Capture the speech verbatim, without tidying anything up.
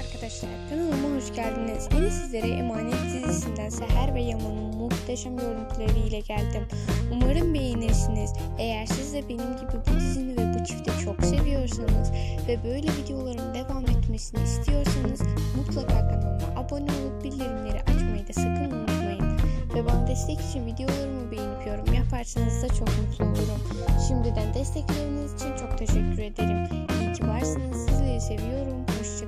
arkadaşlar, kanalıma hoş geldiniz. Yine sizlere Emanet dizisinden Seher ve Yaman'ın muhteşem görüntüleriyle geldim. Umarım beğenirsiniz. Eğer siz de benim gibi bu dizini ve bu çifti çok seviyorsanız ve böyle videoların devam etmesini istiyorsanız mutlaka kanalıma abone olup bildirimleri açmayı da sakın unutmayın. Ve bana destek için videolarımı beğenip yorum yaparsanız da çok mutlu olurum. Şimdiden destekleriniz için çok teşekkür ederim. İyi ki varsınız. Sizleri seviyorum. Hoşçakalın.